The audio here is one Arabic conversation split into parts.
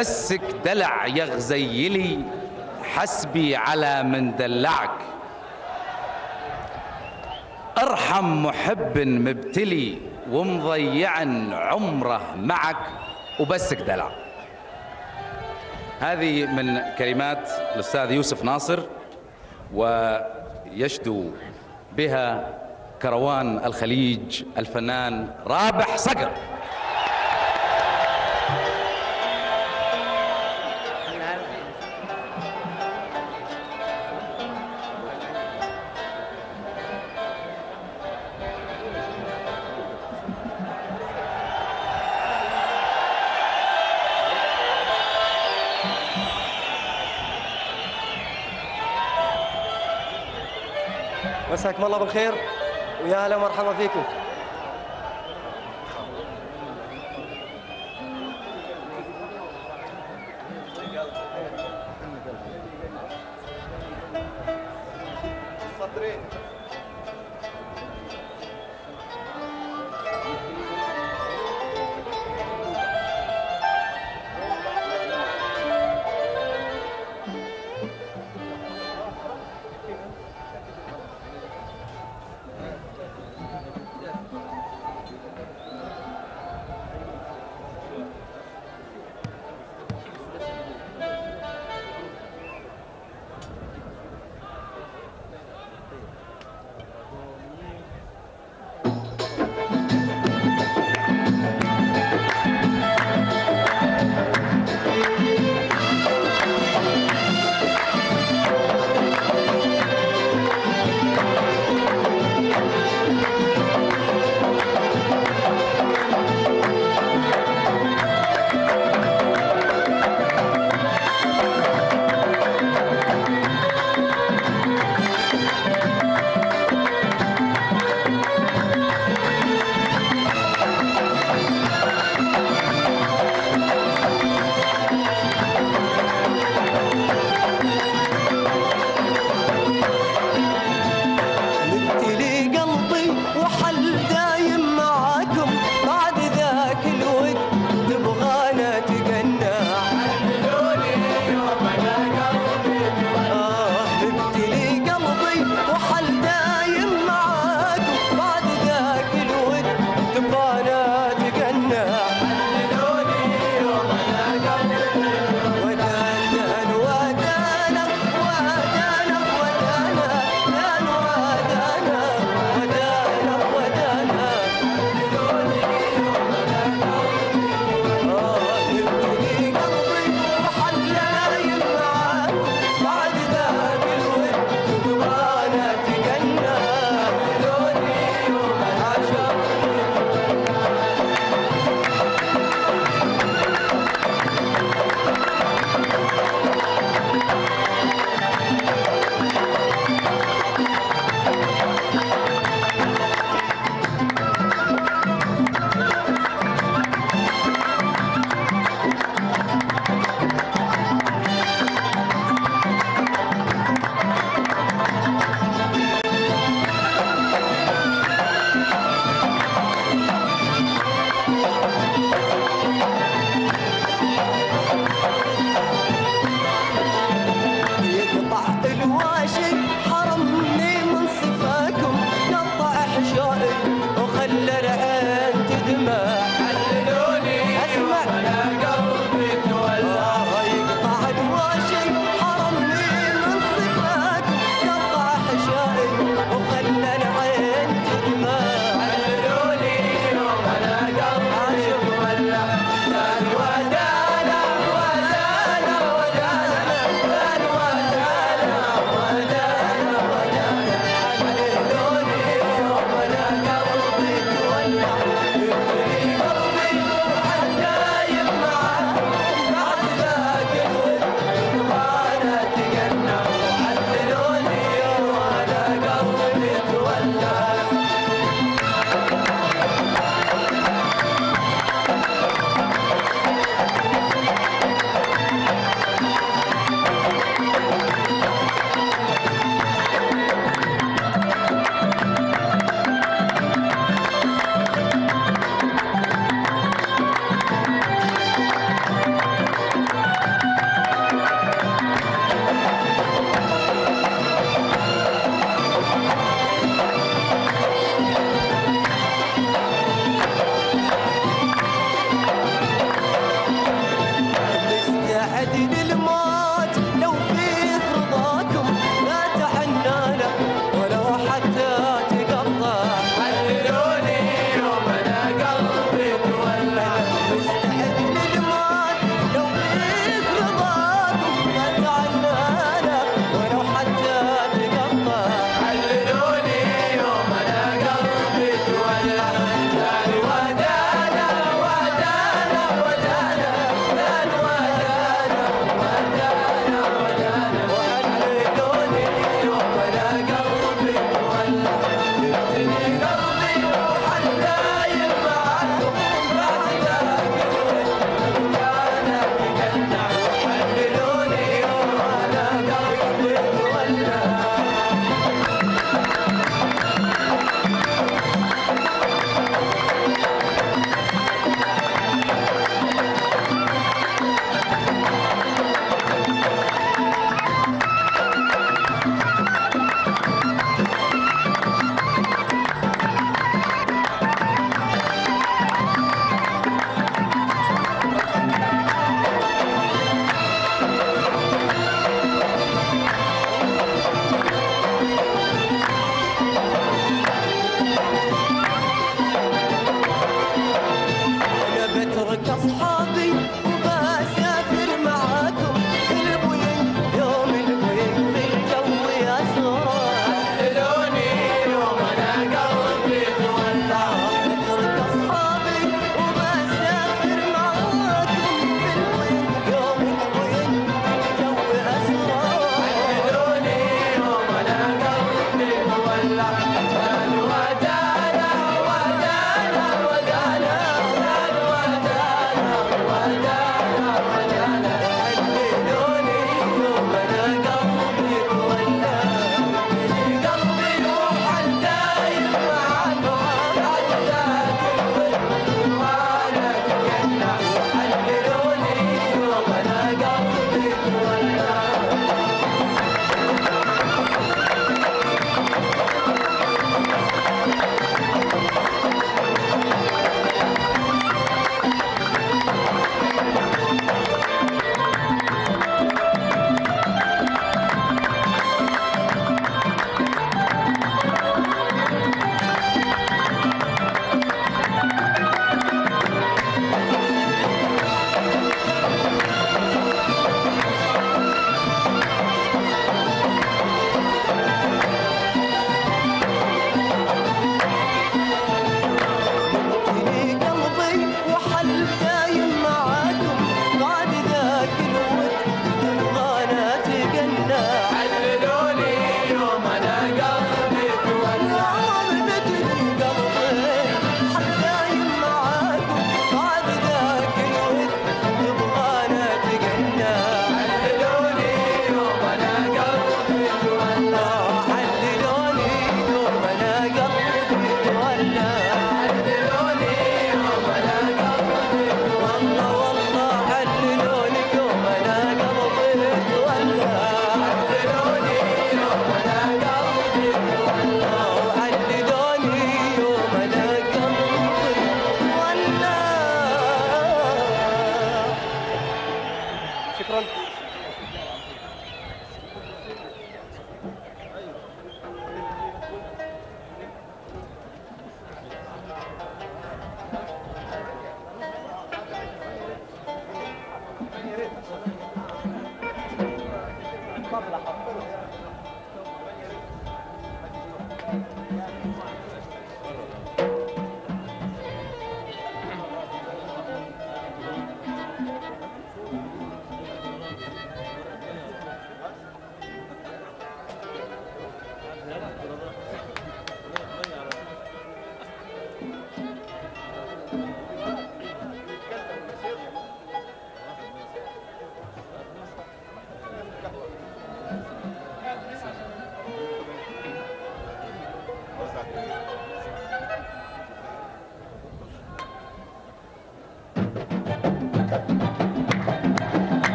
مسك دلع يا غزيلي، حسبي على من دلعك. ارحم محب مبتلي ومضيع عمره معك، وبسك دلع. هذه من كلمات الأستاذ يوسف ناصر، ويشدو بها كروان الخليج الفنان رابح صقر. مساكم الله بالخير ويا اهلا ومرحبا فيكم.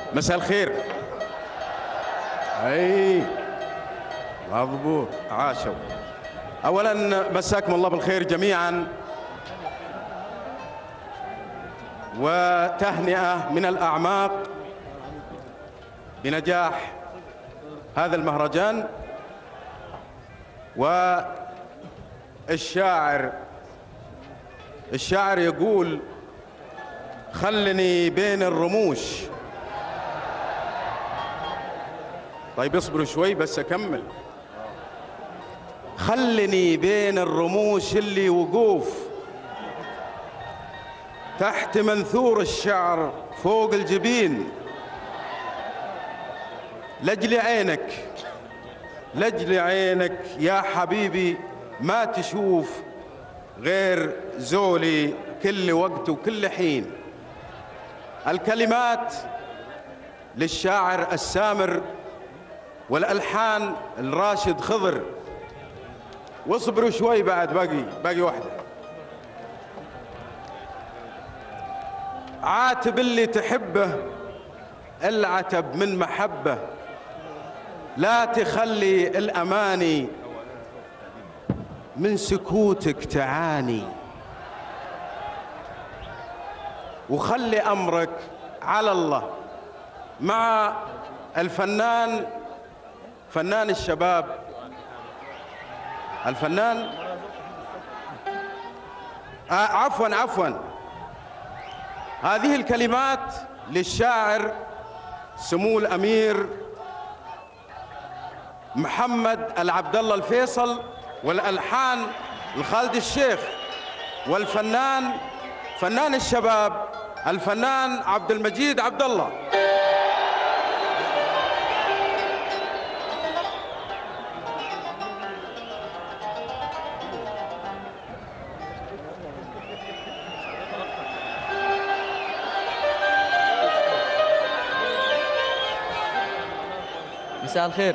مساء الخير. اي مضبوط، عاشوا. اولا مساكم الله بالخير جميعا، وتهنئة من الأعماق بنجاح هذا المهرجان. والشاعر يقول: خلني بين الرموش. طيب اصبروا شوي بس أكمل. خلني بين الرموش اللي وقوف تحت منثور الشعر فوق الجبين، لجل عينك يا حبيبي ما تشوف غير زولي كل وقت وكل حين. الكلمات للشاعر السامر والألحان الراشد خضر. واصبروا شوي بعد، باقي واحدة. عاتب اللي تحبه العتب من محبة، لا تخلي الأماني من سكوتك تعاني، وخلي أمرك على الله. مع الفنان، فنان الشباب، الفنان عفوا هذه الكلمات للشاعر سمو الأمير محمد العبد الله الفيصل، والألحان لخالد الشيخ، والفنان فنان الشباب الفنان عبد المجيد عبد الله. مساء الخير.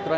شكرا.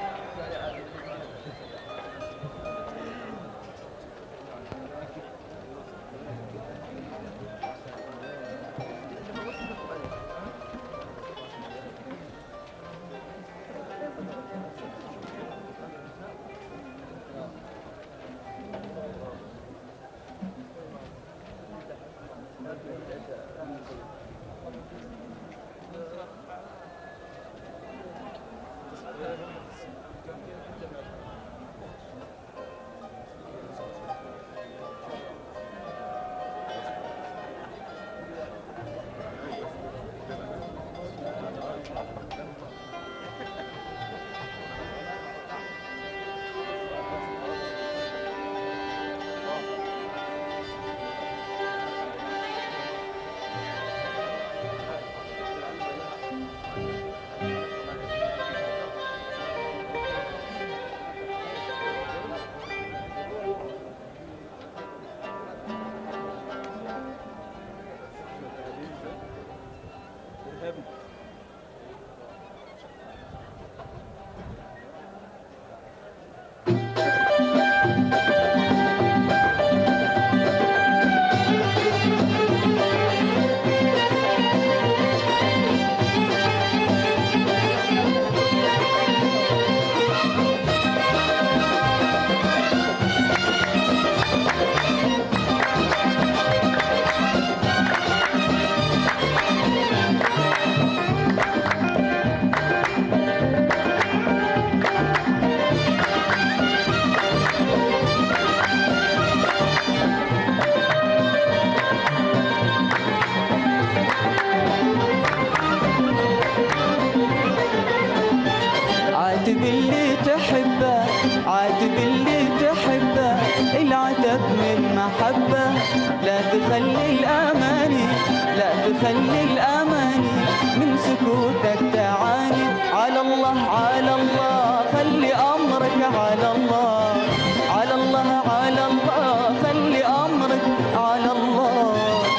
عاتب اللي تحبه، عاتب اللي تحبه، العتب من محبة. لا تخلي الأماني، لا تخلي الأماني من سكوتك تعاني. على الله على الله خلي أمرك على الله، على الله على الله خلي أمرك على الله.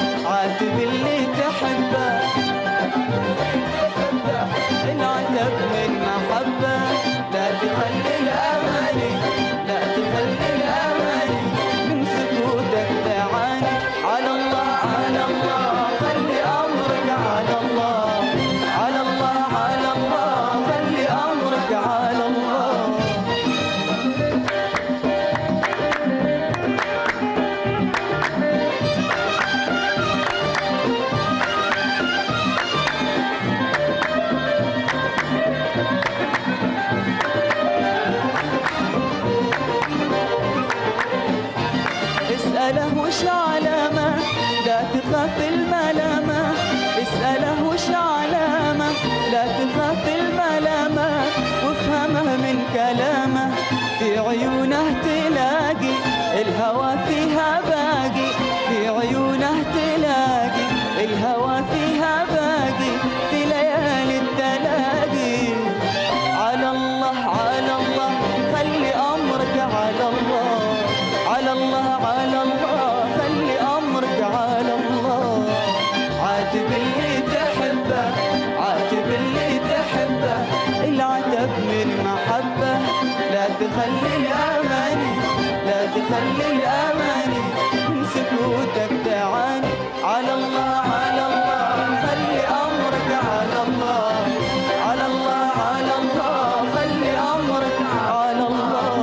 عاتب اللي تحبه، العتب من محبة. لا تخلي الأماني، لا تخلي الأماني من سكوتك تعاني. على الله على الله خلي أمرك على الله، على الله على الله خلي أمرك على الله. اسأله وش علامة، لا تخاف الملامة. اسأله وش علامة، لا تخاف الملامة. وافهمه من كلامه، في عيونه تلاقي الهوى فيها باقي. في عيونه تلاقي الهوى فيها باقي، في ليالي التلاقي. على الله على الله خلي أمرك على الله، على الله على الله خلي أمرك على الله. عاتب اللي تحبه، عاتب اللي تحبه، العتب من محبة. لا تخلي الأماني، لا تخلي الأماني من سكوتك تعاني. على الله على الله خلي أمرك على الله، على الله على الله خلي أمرك على الله.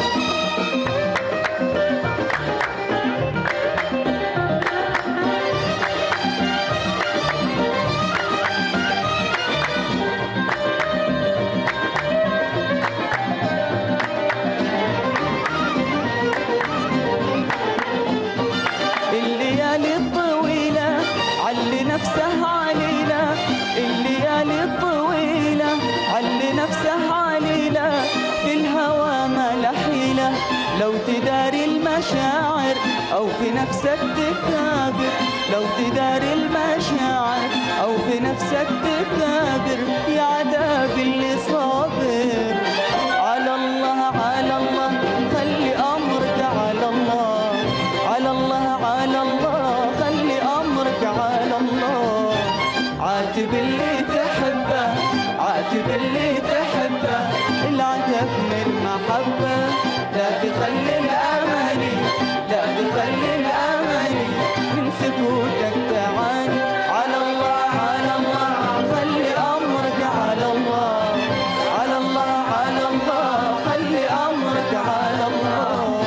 الليالي الطويلة علي نفسه عليلة، الليالي الطويلة علي نفسه عليلة. في الهوى ما له حيلة، لو تداري المشاعر أو في نفسك تكابر. لو تداري المشاعر أو في نفسك تكابر، يا عذاب اللي صابر. على الله على الله خلي أمرك على الله، على الله على الله خلي أمرك على الله. عاتب اللي تحبه، عاتب اللي تحبه، العتب من المحبة، لا تخلي الأماني، لا تخلي الأماني من سكوتك تعاني. على الله على الله خلي أمرك على الله، على الله على الله خلي أمرك على الله.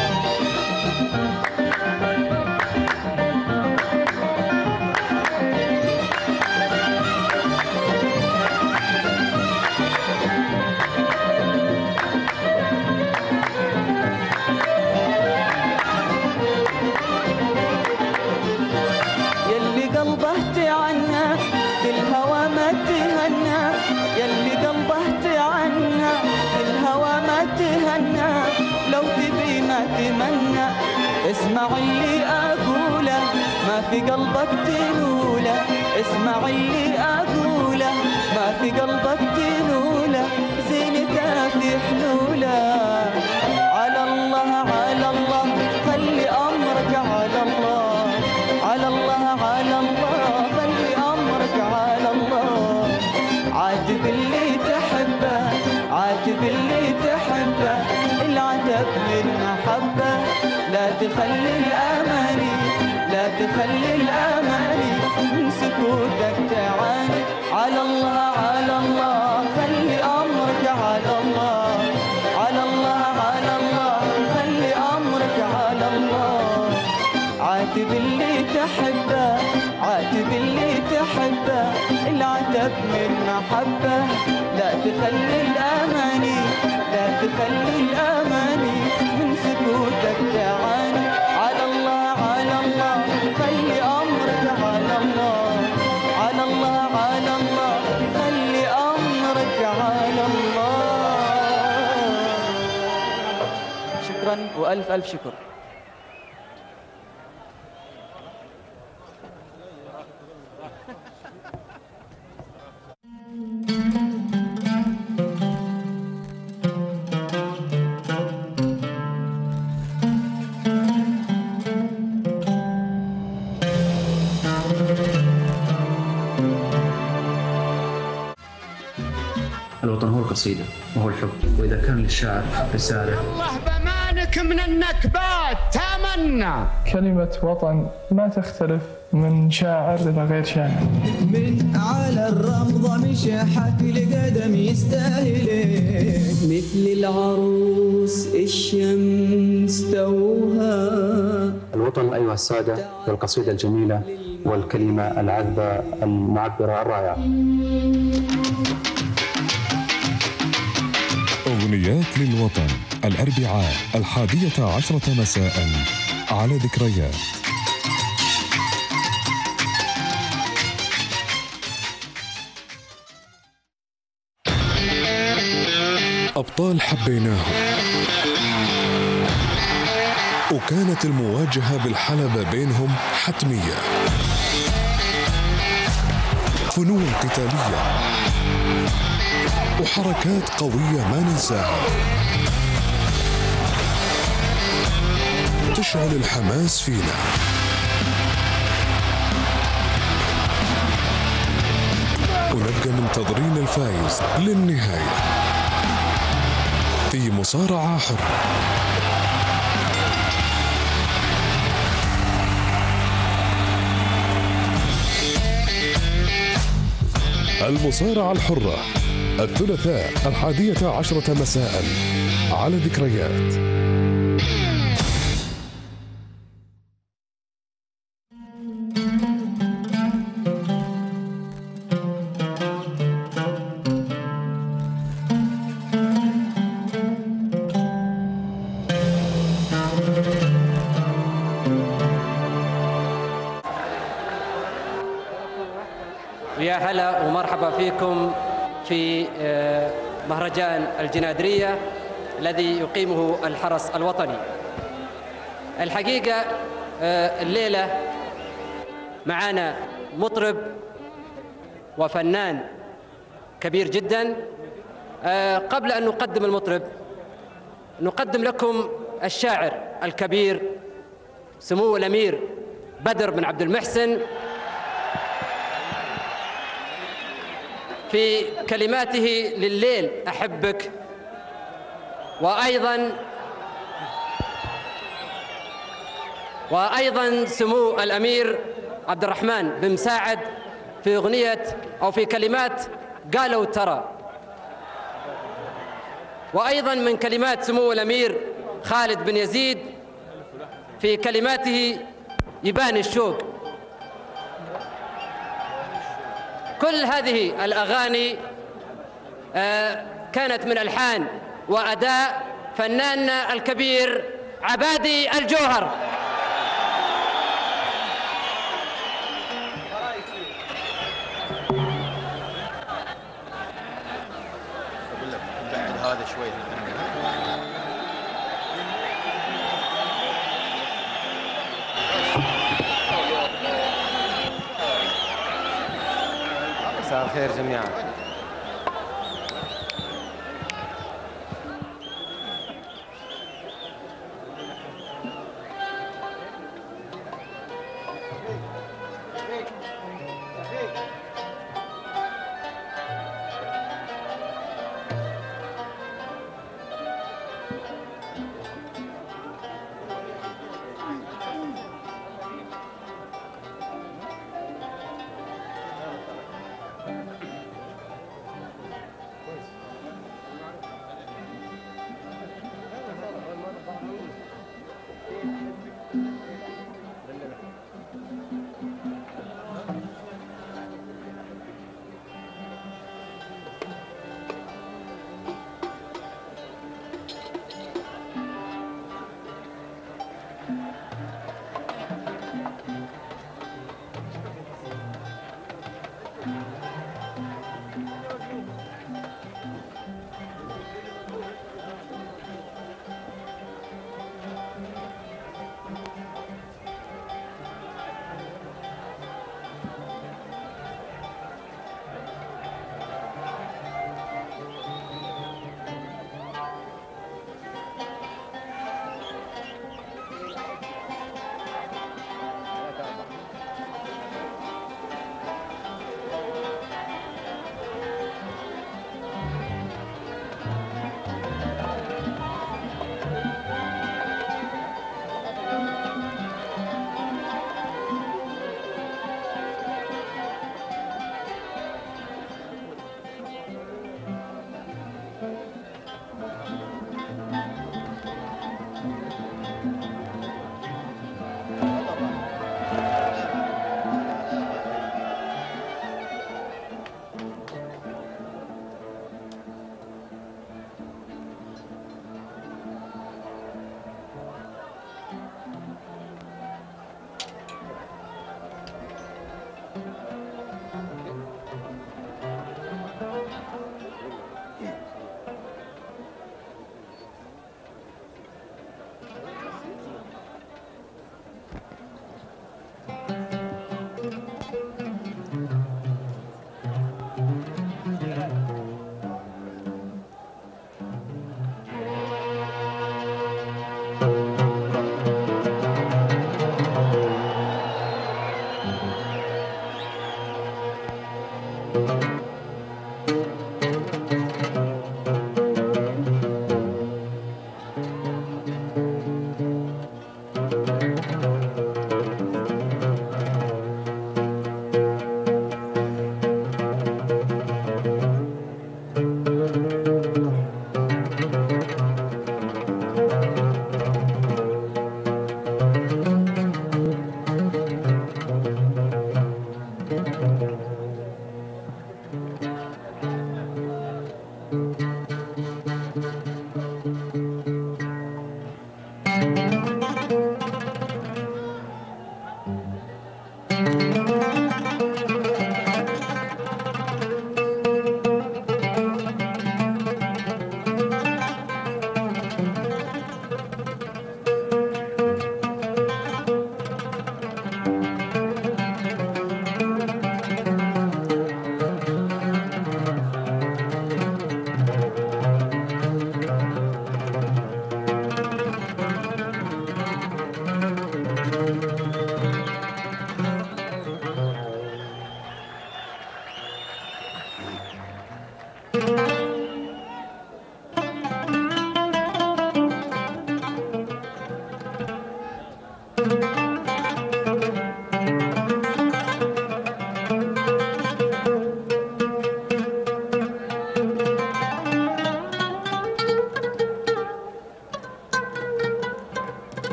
يلي قلبه تعنى في الهوى ما تهنى، يلي قلبه تعنى في الهوى ما تهنى، لو تبي ما تمنى اسمع اللي أقوله ما في قلبك تنوله، اسمع اللي أقوله ما في قلبك تنوله، زينته في حلوله. على الله على الله خلي أمرك على الله، على الله على الله خلي أمرك على الله. عاتب اللي تحبه، عاتب اللي تحبه، العتب للمحبة، لا تخلي الأماني، لا تخلي الأماني من سكوتك تعاني. على الله على الله خلي أمرك على الله، على الله على الله خلي أمرك على الله. عاتب اللي تحبه، عاتب اللي تحبه، العتب من محبة، لا تخلي الأماني، لا تخلي الأماني من سكوتك تعاني. على الله على الله خلي أمرك على الله، على الله على الله خلي أمرك على الله. شكرا وألف ألف شكر. الوطن هو القصيدة وهو الحب، وإذا كان للشاعر رسالة الله بمانك من النكبات تمنى. كلمة وطن ما تختلف من شاعر إلى غير شاعر. من على الرمضة مشحت لقدم يستاهل، مثل العروس الشمس توها. الوطن أيها السادة والقصيدة الجميلة والكلمة العذبة المعبرة الرائعة. أغنيات للوطن الأربعاء 11 مساء على ذكريات. أبطال حبيناهم، وكانت المواجهة بالحلبة بينهم حتمية. فنون قتالية وحركات قوية ما ننساها، تشعل الحماس فينا. ونبقى منتظرين الفايز للنهاية في مصارعة حرة. المصارعة الحرة الثلاثاء 11 مساء على ذكريات. ويا هلا ومرحبا فيكم في مهرجان الجنادرية الذي يقيمه الحرس الوطني. الحقيقة الليلة معنا مطرب وفنان كبير جدا. قبل أن نقدم المطرب نقدم لكم الشاعر الكبير سمو الأمير بدر بن عبد المحسن في كلماته لليل أحبك وأيضا سمو الأمير عبد الرحمن بن مساعد في أغنية أو في كلمات قالوا ترى. وأيضا من كلمات سمو الأمير خالد بن يزيد في كلماته يبان الشوق. كل هذه الأغاني كانت من ألحان وأداء فناننا الكبير عبادي الجوهر. هذا شوي مساء الخير جميعا.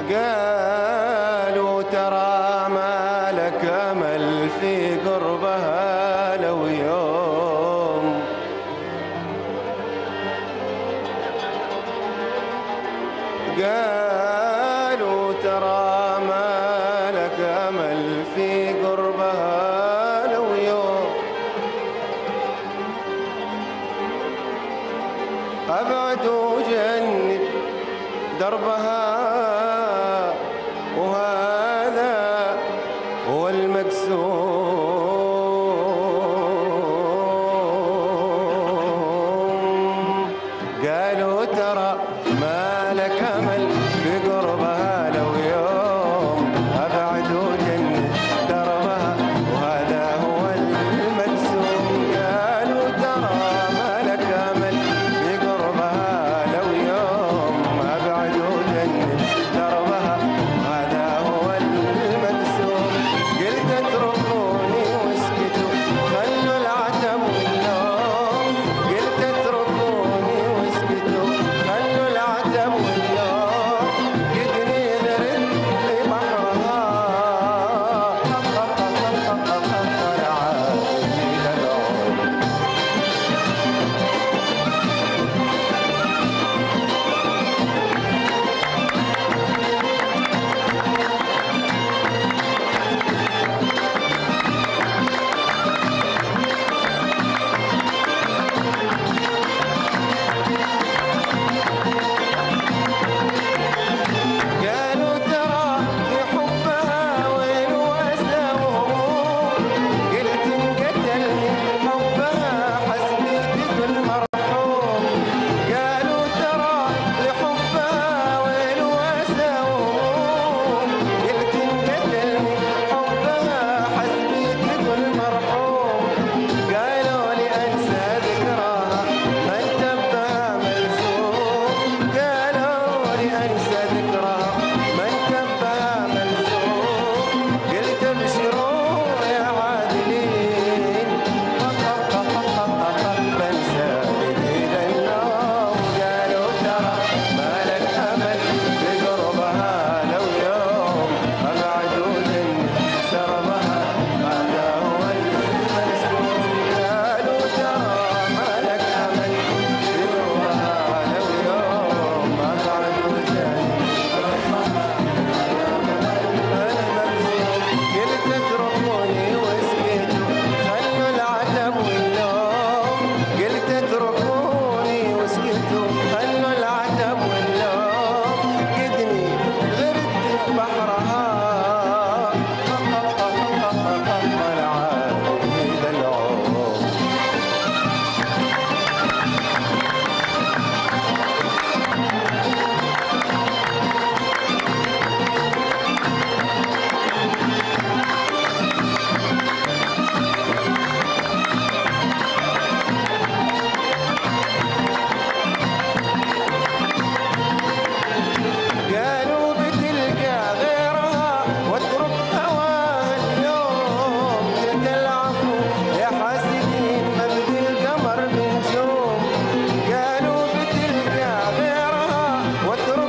قالوا ترى ما لك أمل في قربها لو يوم. قالوا ترى ما لك أمل في قربها لو يوم. أبعد وجنب دربها وهذا هو المقسوم. قالوا ترى ما لك أمل بقربها لو يوم. أبعد وجنب دربها وهذا هو المقسوم. قالوا ترى ما لك أمل بقربها لو يوم. أبعد وجنب دربها وهذا هو المقسوم. قلت اتركوني واسكتوا خلوا العتب واللوم. قلت اتركوني واسكتوا خلوا العتب واللوم. قدني ذرت في بحرها العالي للعود. قالوا ترى في حبها وين واسى وهموم. قلت انقتلني حبها حسبي كل مرحوم. قالوا ترى في حبها وين واسى وهموم. قلت انقتلني حبها حسبي كل مرحوم. قالوا لي انسى ذكراها ما انتبه ملزوم. قالوا لي انسى ذكراها ما انتبه ملزوم. قلت ابشروا يا عادلين بنسى إلى النوم. قالوا ترى ما لك أمل بقربها لو يوم. أبعد وجنب دربها هذا هو المقسوم. قالوا ترى ما لك أمل بقربها لو يوم. أبعد وجنب دربها المقسوم. قلت اتركوني واسكتوا خلوا العتب واللوم. قلت اتركوني واسكتوا خلوا العتب واللوم. قدني غرت في بحرها العالي للعود. قالوا بتلقى غيرها واترك هواها اليوم. قلت العفو يا حاسدين مجد القمر بنجوم. قالوا بتلقى غيرها واترك